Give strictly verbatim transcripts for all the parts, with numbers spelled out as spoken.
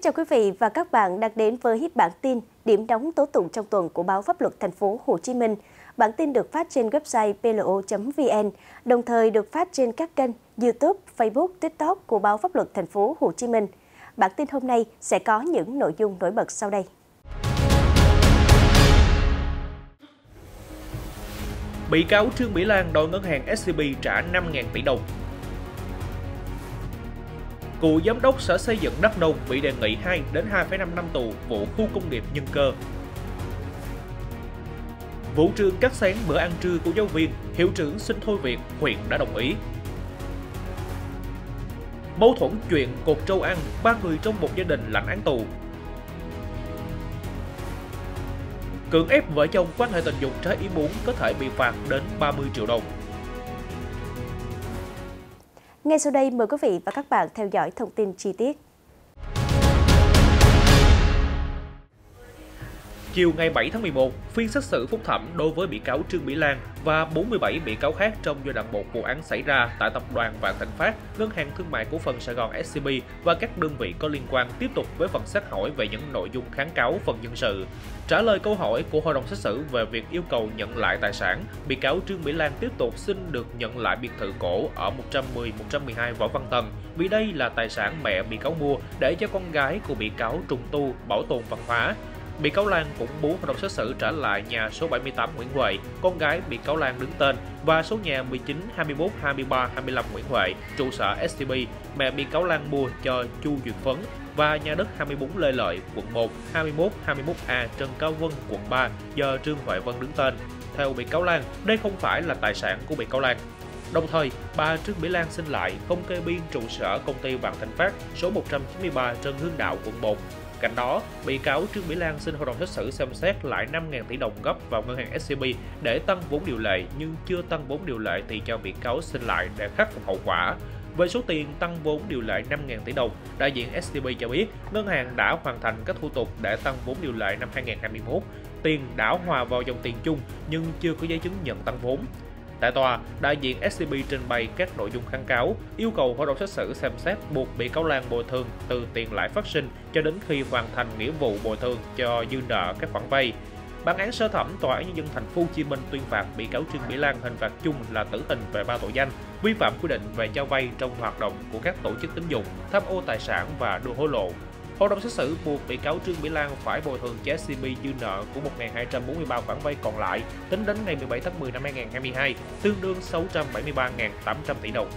chào quý vị và các bạn đang đến với bản tin điểm nóng tố tụng trong tuần của báo Pháp luật Thành phố Hồ Chí Minh. Bản tin được phát trên website p l o chấm v n, đồng thời được phát trên các kênh YouTube, Facebook, TikTok của báo Pháp luật Thành phố Hồ Chí Minh. Bản tin hôm nay sẽ có những nội dung nổi bật sau đây. Bị cáo Trương Mỹ Lan đòi ngân hàng ét xê bê trả năm nghìn tỷ đồng. Cựu giám đốc Sở Xây dựng Đắk Nông bị đề nghị hai đến hai phẩy năm năm tù vụ khu công nghiệp Nhân Cơ. Vụ trường cắt xén bữa ăn trưa của giáo viên, hiệu trưởng xin thôi việc, huyện đã đồng ý. Mâu thuẫn chuyện cột trâu ăn, ba người trong một gia đình lãnh án tù. Cưỡng ép vợ chồng quan hệ tình dục trái ý muốn có thể bị phạt đến ba mươi triệu đồng. Ngay sau đây mời quý vị và các bạn theo dõi thông tin chi tiết. Chiều ngày bảy tháng mười một, phiên xét xử phúc thẩm đối với bị cáo Trương Mỹ Lan và bốn mươi bảy bị cáo khác trong giai đoạn một vụ án xảy ra tại tập đoàn Vạn Thịnh Phát, Ngân hàng Thương mại Cổ phần Sài Gòn ét xê bê và các đơn vị có liên quan tiếp tục với phần xét hỏi về những nội dung kháng cáo phần dân sự. Trả lời câu hỏi của hội đồng xét xử về việc yêu cầu nhận lại tài sản, bị cáo Trương Mỹ Lan tiếp tục xin được nhận lại biệt thự cổ ở một trăm mười một trăm mười hai Võ Văn Tần vì đây là tài sản mẹ bị cáo mua để cho con gái của bị cáo trùng tu, bảo tồn văn hóa. Bị cáo Lan cũng muốn hội đồng xét xử trả lại nhà số bảy mươi tám Nguyễn Huệ, con gái bị cáo Lan đứng tên, và số nhà mười chín, hai mươi mốt, hai mươi ba, hai mươi lăm Nguyễn Huệ, trụ sở ét xê bê, mẹ bị cáo Lan mua cho Chu Duyệt Phấn, và nhà đất hai mươi bốn Lê Lợi, quận một, hai mươi mốt, hai mươi mốt A, Trần Cao Vân, quận ba do Trương Huệ Vân đứng tên. Theo bị cáo Lan, đây không phải là tài sản của bị cáo Lan. Đồng thời, bà Trương Mỹ Lan xin lại không kê biên trụ sở công ty Vạn Thịnh Phát số một trăm chín mươi ba Trần Hưng Đạo, quận một. Cạnh đó, bị cáo Trương Mỹ Lan xin hội đồng xét xử xem xét lại năm nghìn tỷ đồng gấp vào ngân hàng ét xê bê để tăng vốn điều lệ, nhưng chưa tăng vốn điều lệ thì cho bị cáo xin lại để khắc phục hậu quả. Về số tiền tăng vốn điều lệ năm nghìn tỷ đồng, đại diện ét xê bê cho biết ngân hàng đã hoàn thành các thủ tục để tăng vốn điều lệ năm hai nghìn không trăm hai mươi mốt. Tiền đã hòa vào dòng tiền chung nhưng chưa có giấy chứng nhận tăng vốn. Tại tòa, đại diện ét xê bê trình bày các nội dung kháng cáo, yêu cầu hội đồng xét xử xem xét buộc bị cáo Lan bồi thường từ tiền lãi phát sinh cho đến khi hoàn thành nghĩa vụ bồi thường cho dư nợ các khoản vay. Bản án sơ thẩm Tòa án Nhân dân Thành phố Hồ Chí Minh tuyên phạt bị cáo Trương Mỹ Lan hình phạt chung là tử hình về ba tội danh: vi phạm quy định về cho vay trong hoạt động của các tổ chức tín dụng, tham ô tài sản và đưa hối lộ. Hội đồng xét xử buộc bị cáo Trương Mỹ Lan phải bồi thường cho ét xê bê dư nợ của một nghìn hai trăm bốn mươi ba khoản vay còn lại tính đến ngày mười bảy tháng mười năm hai nghìn không trăm hai mươi hai, tương đương sáu trăm bảy mươi ba nghìn tám trăm tỷ đồng.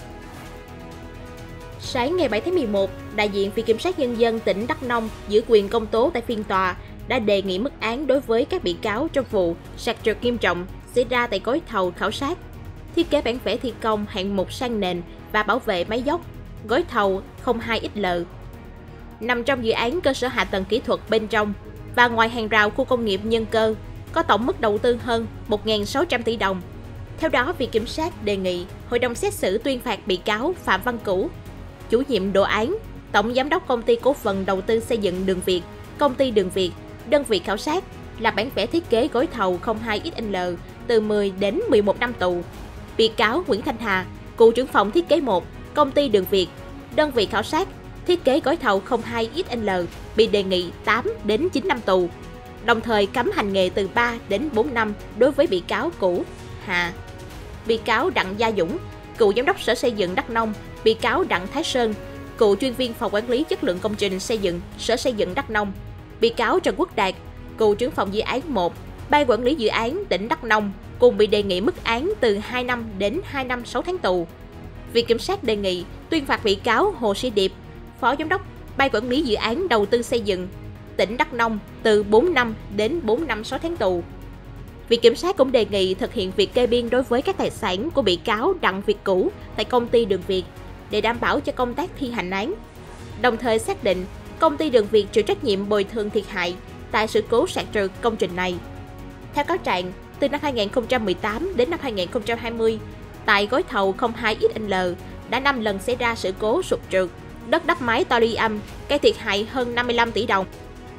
Sáng ngày bảy tháng mười một, đại diện Viện Kiểm sát Nhân dân tỉnh Đắk Nông giữ quyền công tố tại phiên tòa đã đề nghị mức án đối với các bị cáo trong vụ sạt trượt nghiêm trọng xảy ra tại gói thầu khảo sát, thiết kế bản vẽ thi công hạng mục san nền và bảo vệ máy dốc, gói thầu không hai X L. Nằm trong dự án cơ sở hạ tầng kỹ thuật bên trong và ngoài hàng rào khu công nghiệp Nhân Cơ, có tổng mức đầu tư hơn một nghìn sáu trăm tỷ đồng. Theo đó, Viện Kiểm sát đề nghị hội đồng xét xử tuyên phạt bị cáo Phạm Văn Cửu, chủ nhiệm đồ án, tổng giám đốc công ty cổ phần đầu tư xây dựng Đường Việt, công ty Đường Việt, đơn vị khảo sát, làm bản vẽ thiết kế gói thầu không hai X L từ mười đến mười một năm tù. Bị cáo Nguyễn Thanh Hà, cựu trưởng phòng thiết kế một, công ty Đường Việt, đơn vị khảo sát, thiết kế gói thầu không hai X L bị đề nghị tám đến chín năm tù, đồng thời cấm hành nghề từ ba đến bốn năm đối với bị cáo Cửu, Hà. Bị cáo Đặng Gia Dũng, cựu giám đốc Sở Xây dựng Đắk Nông, bị cáo Đặng Thái Sơn, cựu chuyên viên phòng quản lý chất lượng công trình xây dựng Sở Xây dựng Đắk Nông, bị cáo Trần Quốc Đạt, cựu trưởng phòng dự án một, Ban quản lý dự án tỉnh Đắk Nông cùng bị đề nghị mức án từ hai năm đến hai năm sáu tháng tù. Viện Kiểm sát đề nghị tuyên phạt bị cáo Hồ Sĩ Điệp, Phó Giám đốc Ban quản lý dự án đầu tư xây dựng tỉnh Đắk Nông từ bốn năm đến bốn năm sáu tháng tù. Viện Kiểm sát cũng đề nghị thực hiện việc kê biên đối với các tài sản của bị cáo Đặng Việt Cửu tại công ty Đường Việt để đảm bảo cho công tác thi hành án. Đồng thời xác định công ty Đường Việt chịu trách nhiệm bồi thường thiệt hại tại sự cố sạt trượt công trình này. Theo cáo trạng, từ năm hai nghìn không trăm mười tám đến năm hai nghìn không trăm hai mươi, tại gói thầu không hai X L đã năm lần xảy ra sự cố sụt trượt, đất đắp mái to ly âm, gây thiệt hại hơn năm mươi lăm tỷ đồng.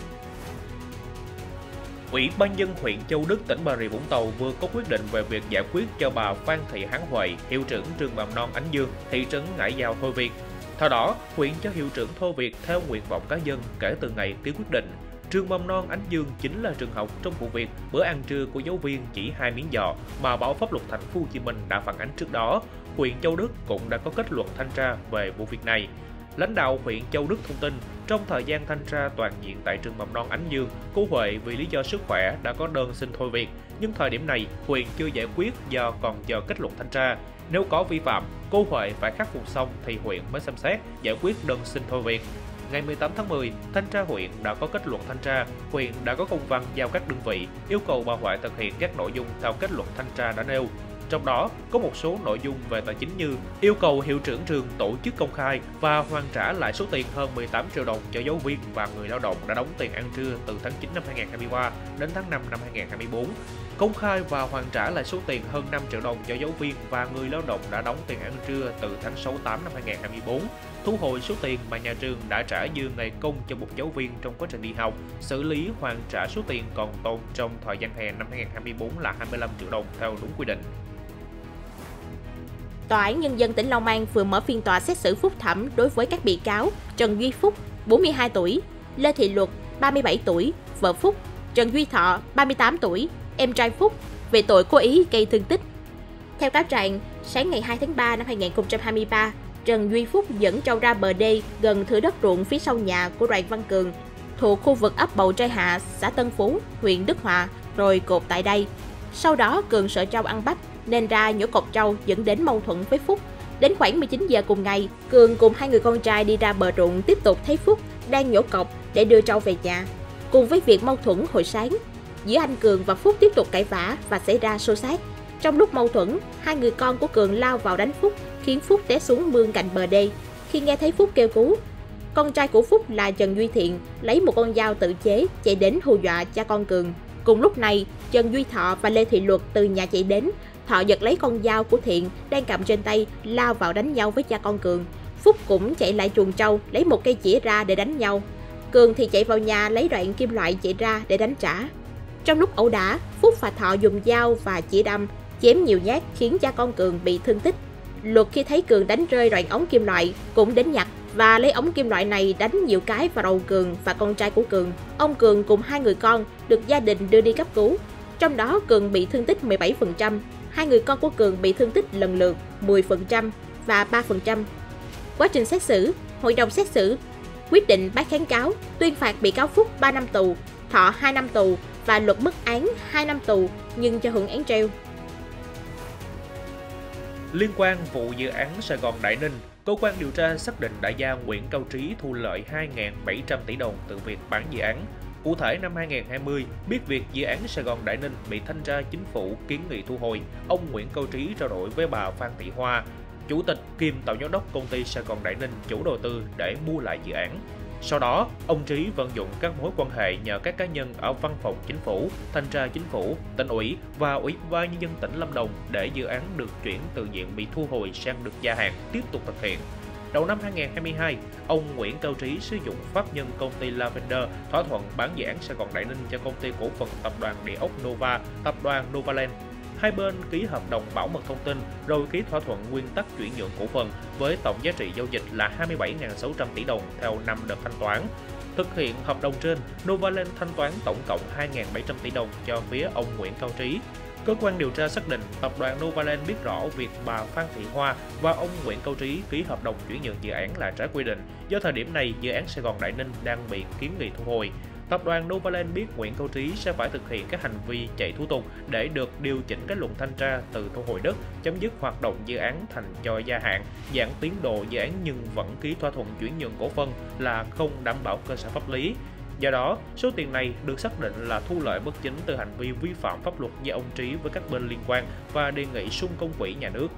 Ủy ban nhân huyện Châu Đức, tỉnh Bà Rịa Vũng Tàu vừa có quyết định về việc giải quyết cho bà Phan Thị Hán Huệ, hiệu trưởng trường mầm non Ánh Dương, thị trấn Ngãi Giao thôi việc. Theo đó, huyện cho hiệu trưởng thôi việc theo nguyện vọng cá nhân kể từ ngày ký quyết định. Trường mầm non Ánh Dương chính là trường học trong vụ việc bữa ăn trưa của giáo viên chỉ hai miếng giò mà báo Pháp luật Thành phố Hồ Chí Minh đã phản ánh trước đó. Huyện Châu Đức cũng đã có kết luận thanh tra về vụ việc này. Lãnh đạo huyện Châu Đức thông tin, trong thời gian thanh tra toàn diện tại trường mầm non Ánh Dương, cô Huệ vì lý do sức khỏe đã có đơn xin thôi việc, nhưng thời điểm này huyện chưa giải quyết do còn chờ kết luận thanh tra. Nếu có vi phạm, cô Huệ phải khắc phục xong thì huyện mới xem xét giải quyết đơn xin thôi việc. Ngày mười tám tháng mười, thanh tra huyện đã có kết luận thanh tra, huyện đã có công văn giao các đơn vị yêu cầu bà Huệ thực hiện các nội dung theo kết luận thanh tra đã nêu. Trong đó, có một số nội dung về tài chính như yêu cầu hiệu trưởng trường tổ chức công khai và hoàn trả lại số tiền hơn mười tám triệu đồng cho giáo viên và người lao động đã đóng tiền ăn trưa từ tháng chín năm hai nghìn không trăm hai mươi ba đến tháng năm năm hai nghìn không trăm hai mươi tư. Công khai và hoàn trả lại số tiền hơn năm triệu đồng cho giáo viên và người lao động đã đóng tiền ăn trưa từ tháng sáu tám năm hai nghìn không trăm hai mươi tư. Thu hồi số tiền mà nhà trường đã trả dư ngày công cho một giáo viên trong quá trình đi học, xử lý hoàn trả số tiền còn tồn trong thời gian hè năm hai nghìn không trăm hai mươi tư là hai mươi lăm triệu đồng theo đúng quy định. Tòa án Nhân dân tỉnh Long An vừa mở phiên tòa xét xử phúc thẩm đối với các bị cáo Trần Duy Phúc, bốn mươi hai tuổi, Lê Thị Luật, ba mươi bảy tuổi, vợ Phúc, Trần Duy Thọ, ba mươi tám tuổi, em trai Phúc, về tội cố ý gây thương tích. Theo cáo trạng, sáng ngày hai tháng ba năm hai nghìn không trăm hai mươi ba, Trần Duy Phúc dẫn trâu ra bờ đê gần thửa đất ruộng phía sau nhà của Đoàn Văn Cường, thuộc khu vực ấp Bầu Trai Hạ, xã Tân Phú, huyện Đức Hòa, rồi cột tại đây. Sau đó, Cường sợ trâu ăn bắp nên ra nhổ cột trâu dẫn đến mâu thuẫn với Phúc. Đến khoảng mười chín giờ cùng ngày, Cường cùng hai người con trai đi ra bờ ruộng tiếp tục thấy Phúc đang nhổ cọc để đưa trâu về nhà. Cùng với việc mâu thuẫn hồi sáng, giữa anh Cường và Phúc tiếp tục cãi vã và xảy ra xô xát. Trong lúc mâu thuẫn, hai người con của Cường lao vào đánh Phúc, khiến Phúc té xuống mương cạnh bờ đê. Khi nghe thấy Phúc kêu cứu, con trai của Phúc là Trần Duy Thiện lấy một con dao tự chế chạy đến hù dọa cha con Cường. Cùng lúc này, Trần Duy Thọ và Lê Thị Luật từ nhà chạy đến. Thọ giật lấy con dao của Thiện đang cầm trên tay, lao vào đánh nhau với cha con Cường. Phúc cũng chạy lại chuồng trâu lấy một cây chĩa ra để đánh nhau. Cường thì chạy vào nhà lấy đoạn kim loại chạy ra để đánh trả. Trong lúc ẩu đả, Phúc và Thọ dùng dao và chĩa đâm chém nhiều nhát khiến cha con Cường bị thương tích. Luật khi thấy Cường đánh rơi đoạn ống kim loại cũng đến nhặt và lấy ống kim loại này đánh nhiều cái vào đầu Cường và con trai của Cường. Ông Cường cùng hai người con được gia đình đưa đi cấp cứu. Trong đó Cường bị thương tích mười bảy phần trăm, hai người con của Cường bị thương tích lần lượt mười phần trăm và ba phần trăm. Quá trình xét xử, hội đồng xét xử quyết định bác kháng cáo, tuyên phạt bị cáo Phúc ba năm tù, Thọ hai năm tù và Luật mức án hai năm tù nhưng cho hưởng án treo. Liên quan vụ dự án Sài Gòn Đại Ninh, cơ quan điều tra xác định đại gia Nguyễn Cao Trí thu lợi hai nghìn bảy trăm tỷ đồng từ việc bán dự án. Cụ thể, năm hai nghìn không trăm hai mươi, biết việc dự án Sài Gòn Đại Ninh bị thanh tra chính phủ kiến nghị thu hồi, ông Nguyễn Cao Trí trao đổi với bà Phan Thị Hoa, chủ tịch kiêm tổng giám đốc công ty Sài Gòn Đại Ninh, chủ đầu tư để mua lại dự án. Sau đó, ông Trí vận dụng các mối quan hệ nhờ các cá nhân ở Văn phòng Chính phủ, Thanh tra Chính phủ, Tỉnh ủy và Ủy ban Nhân dân tỉnh Lâm Đồng để dự án được chuyển từ diện bị thu hồi sang được gia hạn tiếp tục thực hiện. Đầu năm hai nghìn không trăm hai mươi hai, ông Nguyễn Cao Trí sử dụng pháp nhân công ty Lavender thỏa thuận bán dự án Sài Gòn Đại Ninh cho công ty cổ phần tập đoàn Địa ốc Nova, tập đoàn Novaland. Hai bên ký hợp đồng bảo mật thông tin rồi ký thỏa thuận nguyên tắc chuyển nhượng cổ phần với tổng giá trị giao dịch là hai mươi bảy nghìn sáu trăm tỷ đồng theo năm đợt thanh toán. Thực hiện hợp đồng trên, Novaland thanh toán tổng cộng hai nghìn bảy trăm tỷ đồng cho phía ông Nguyễn Cao Trí. Cơ quan điều tra xác định tập đoàn Novaland biết rõ việc bà Phan Thị Hoa và ông Nguyễn Cao Trí ký hợp đồng chuyển nhượng dự án là trái quy định. Do thời điểm này, dự án Sài Gòn Đại Ninh đang bị kiến nghị thu hồi. Tập đoàn Novaland biết Nguyễn Cao Trí sẽ phải thực hiện các hành vi chạy thủ tục để được điều chỉnh kết luận thanh tra từ thu hồi đất, chấm dứt hoạt động dự án thành cho gia hạn, giãn tiến độ dự án nhưng vẫn ký thỏa thuận chuyển nhượng cổ phần là không đảm bảo cơ sở pháp lý. Do đó, số tiền này được xác định là thu lợi bất chính từ hành vi vi phạm pháp luật do ông Trí với các bên liên quan và đề nghị sung công quỹ nhà nước.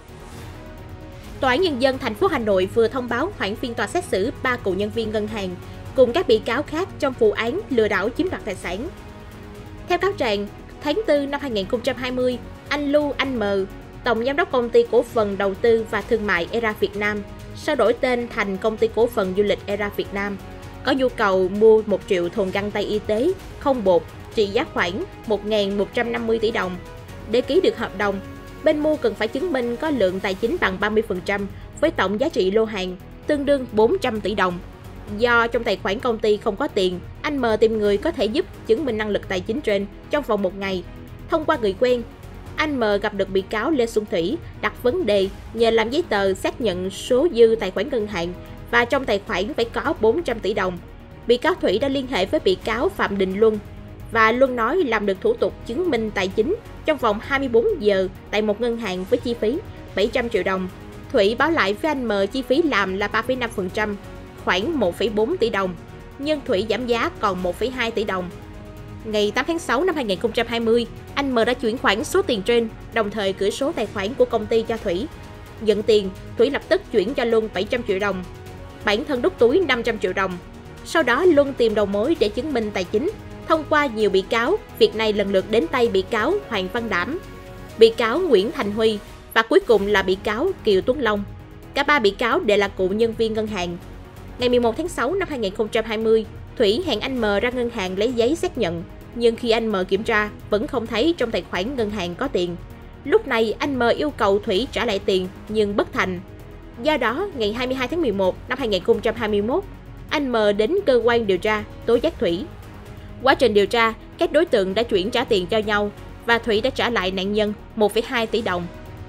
Tòa án Nhân dân thành phố Hà Nội vừa thông báo hoãn phiên tòa xét xử ba cựu nhân viên ngân hàng cùng các bị cáo khác trong vụ án lừa đảo chiếm đoạt tài sản. Theo cáo trạng, tháng tư năm hai nghìn không trăm hai mươi, anh Lưu Anh M, tổng giám đốc công ty cổ phần đầu tư và thương mại e rờ a Việt Nam, sau đổi tên thành công ty cổ phần du lịch e rờ a Việt Nam, có nhu cầu mua một triệu thùng găng tay y tế không bột trị giá khoảng một nghìn một trăm năm mươi tỷ đồng. Để ký được hợp đồng, bên mua cần phải chứng minh có lượng tài chính bằng ba mươi phần trăm với tổng giá trị lô hàng. tương đương bốn trăm tỷ đồng. Do trong tài khoản công ty không có tiền, anh M tìm người có thể giúp chứng minh năng lực tài chính trên trong vòng một ngày. Thông qua người quen, anh M gặp được bị cáo Lê Xuân Thủy đặt vấn đề nhờ làm giấy tờ xác nhận số dư tài khoản ngân hàng và trong tài khoản phải có bốn trăm tỷ đồng. Bị cáo Thủy đã liên hệ với bị cáo Phạm Đình Luân và Luân nói làm được thủ tục chứng minh tài chính trong vòng hai mươi bốn giờ tại một ngân hàng với chi phí bảy trăm triệu đồng. Thủy báo lại với anh M chi phí làm là ba phẩy năm phần trăm, khoảng một phẩy bốn tỷ đồng, nhưng Thủy giảm giá còn một phẩy hai tỷ đồng. Ngày tám tháng sáu năm hai nghìn không trăm hai mươi, anh M đã chuyển khoản số tiền trên, đồng thời gửi số tài khoản của công ty cho Thủy. Nhận tiền, Thủy lập tức chuyển cho Luân bảy trăm triệu đồng. Bản thân đút túi năm trăm triệu đồng. Sau đó Luân tìm đầu mối để chứng minh tài chính. Thông qua nhiều bị cáo, việc này lần lượt đến tay bị cáo Hoàng Văn Đảm, bị cáo Nguyễn Thành Huy và cuối cùng là bị cáo Kiều Tuấn Long. Cả ba bị cáo đều là cựu nhân viên ngân hàng. Ngày mười một tháng sáu năm hai nghìn không trăm hai mươi, Thủy hẹn anh M ra ngân hàng lấy giấy xác nhận, nhưng khi anh M kiểm tra, vẫn không thấy trong tài khoản ngân hàng có tiền. Lúc này anh M yêu cầu Thủy trả lại tiền nhưng bất thành. Do đó, ngày hai mươi hai tháng mười một năm hai nghìn không trăm hai mươi mốt, anh M đến cơ quan điều tra tố giác Thủy. Quá trình điều tra, các đối tượng đã chuyển trả tiền cho nhau và Thủy đã trả lại nạn nhân một phẩy hai tỷ đồng.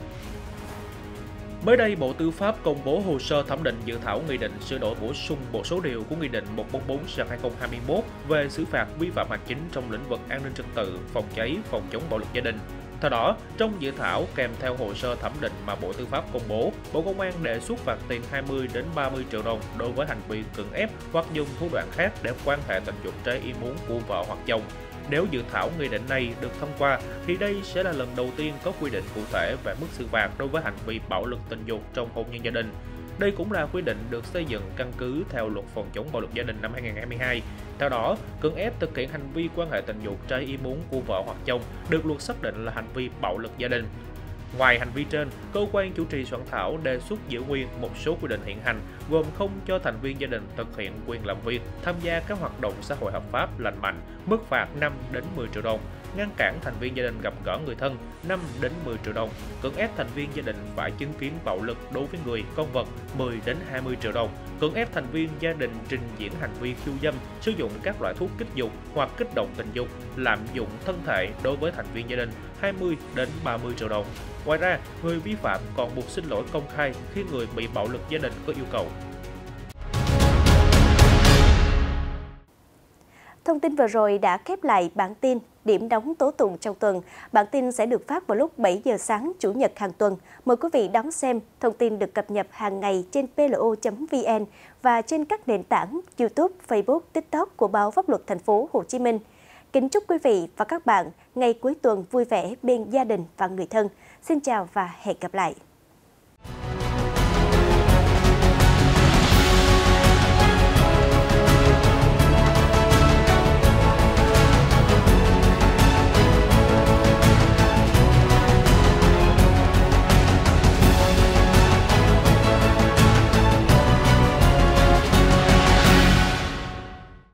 Mới đây, Bộ Tư pháp công bố hồ sơ thẩm định dự thảo nghị định sửa đổi bổ sung một số điều của Nghị định một trăm bốn mươi tư trên hai nghìn không trăm hai mươi mốt về xử phạt vi phạm hành chính trong lĩnh vực an ninh trật tự, phòng cháy, phòng chống bạo lực gia đình. Theo đó, trong dự thảo kèm theo hồ sơ thẩm định mà Bộ Tư pháp công bố, Bộ Công an đề xuất phạt tiền hai mươi đến ba mươi triệu đồng đối với hành vi cưỡng ép hoặc dùng thủ đoạn khác để quan hệ tình dục trái ý muốn của vợ hoặc chồng. Nếu dự thảo nghị định này được thông qua, thì đây sẽ là lần đầu tiên có quy định cụ thể về mức xử phạt đối với hành vi bạo lực tình dục trong hôn nhân gia đình. Đây cũng là quy định được xây dựng căn cứ theo Luật phòng chống bạo lực gia đình năm hai nghìn không trăm hai mươi hai. Theo đó, cưỡng ép thực hiện hành vi quan hệ tình dục trái ý muốn của vợ hoặc chồng được luật xác định là hành vi bạo lực gia đình. Ngoài hành vi trên, cơ quan chủ trì soạn thảo đề xuất giữ nguyên một số quy định hiện hành, gồm không cho thành viên gia đình thực hiện quyền làm việc, tham gia các hoạt động xã hội hợp pháp lành mạnh, mức phạt năm đến mười triệu đồng, ngăn cản thành viên gia đình gặp gỡ người thân năm đến mười triệu đồng, cưỡng ép thành viên gia đình phải chứng kiến bạo lực đối với người, con vật mười đến hai mươi triệu đồng, cưỡng ép thành viên gia đình trình diễn hành vi khiêu dâm, sử dụng các loại thuốc kích dục hoặc kích động tình dục, lạm dụng thân thể đối với thành viên gia đình hai mươi đến ba mươi triệu đồng. Ngoài ra, người vi phạm còn buộc xin lỗi công khai khi người bị bạo lực gia đình có yêu cầu. Thông tin vừa rồi đã khép lại bản tin điểm nóng tố tụng trong tuần. Bản tin sẽ được phát vào lúc bảy giờ sáng Chủ nhật hàng tuần. Mời quý vị đón xem. Thông tin được cập nhật hàng ngày trên p l o chấm v n và trên các nền tảng YouTube, Facebook, TikTok của Báo Pháp luật Thành phố Hồ Chí Minh. Kính chúc quý vị và các bạn ngày cuối tuần vui vẻ bên gia đình và người thân. Xin chào và hẹn gặp lại.